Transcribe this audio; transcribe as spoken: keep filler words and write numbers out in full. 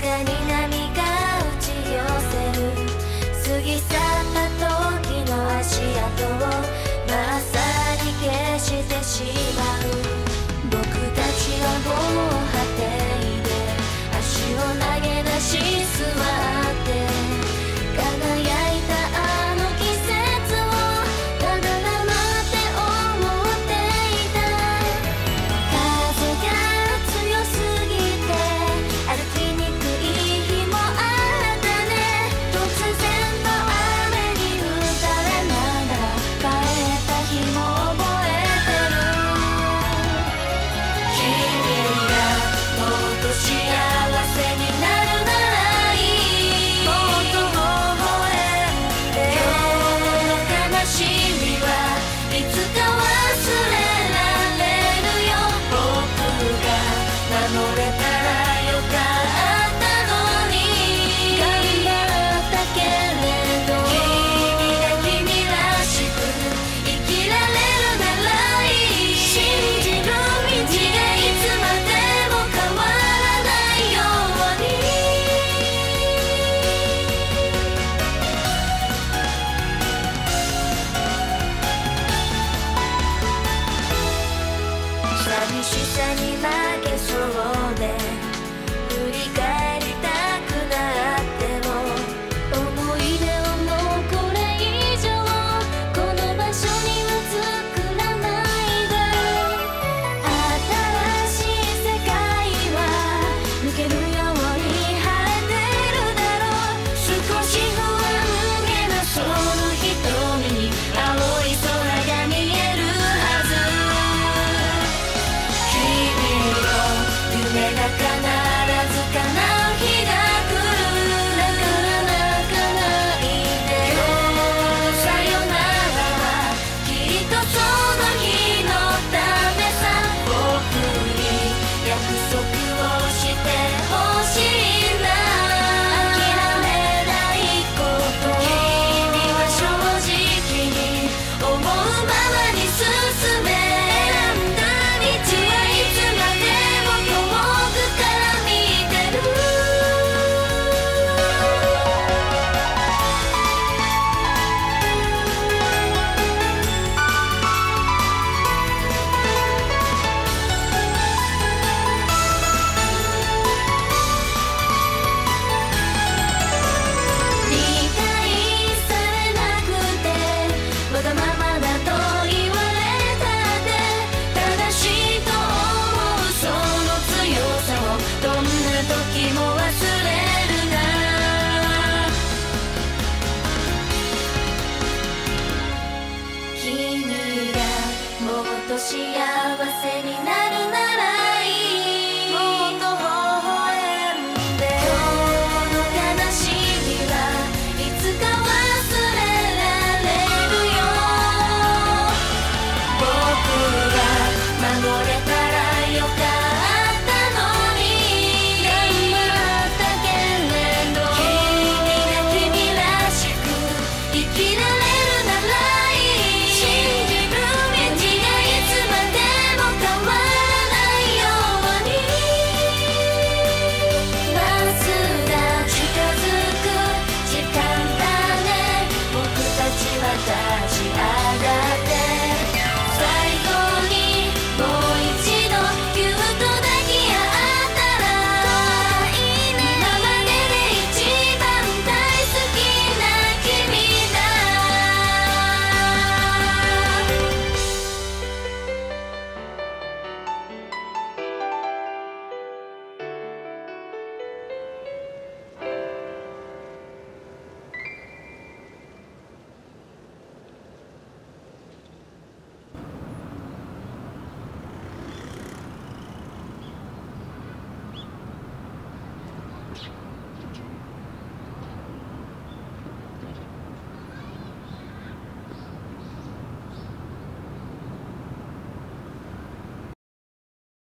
かに波が打ち寄せる。過ぎ去った時の足跡をまさに消してしまう。僕たちはもう果てで足を投げ出し座って輝いたあの季節をただ黙って思っていた。風が強すぎて歩きにくい日もあったね。突然の雨に打たれながら帰った日も覚えてる。君がもっと幸せになるならいい。もっと微笑んで。今日の悲しみはいつか忘れられるよ。僕が守れたらよかったのに。頑張ったけれど君が君らしく生きられるならいい。信じる道がいつまでも変わらないように。寂しさに負けそうで振り返りたくなっても思い出をもうこれ以上この場所には作らないで。新しい世界は抜けるように晴れてるだろう。少し不安げなその瞳に青い空が見えるはず。君の夢が必ず叶う日が来る。だから泣かないで。今日のさよならはきっとその日のためさ。僕に約束をしてほしいんだ。諦めないこと。君は正直に思うままに進め。選んだ道はいつまでも遠くから見てる。理解されなくてわがままだと言われたって正しいと思うその強さをどんな時も忘れるな。君がもっと幸せになるならいい。もっと微笑んで。今日の悲しみはいつか忘れられるよ。僕が守れ